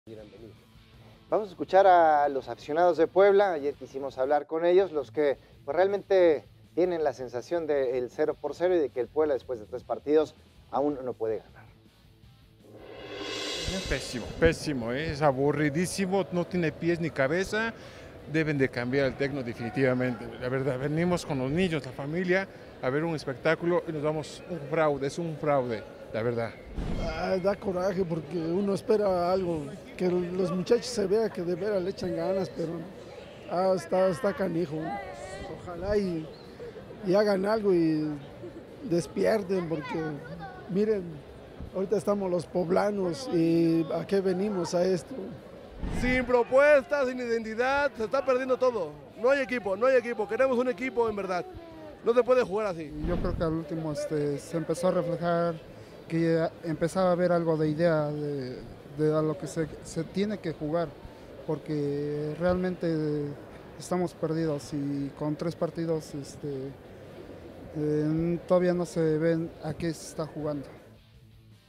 Vamos a escuchar a los aficionados de Puebla. Ayer quisimos hablar con ellos, los que pues, realmente tienen la sensación del 0-0 y de que el Puebla después de 3 partidos aún no puede ganar. Es pésimo, pésimo, es aburridísimo, no tiene pies ni cabeza. Deben de cambiar el técnico definitivamente. La verdad, venimos con los niños, la familia, a ver un espectáculo y nos damos un fraude, es un fraude, la verdad. Da coraje porque uno espera algo, que los muchachos se vea que de veras le echan ganas, pero está canijo. Ojalá y hagan algo y despierten, porque miren, ahorita estamos los poblanos y ¿a qué venimos a esto? Sin propuestas, sin identidad, se está perdiendo todo. No hay equipo, queremos un equipo en verdad. No se puede jugar así. Yo creo que al último se empezó a reflejar que empezaba a haber algo de idea de a lo que se tiene que jugar, porque realmente estamos perdidos y con 3 partidos todavía no se ven a qué se está jugando.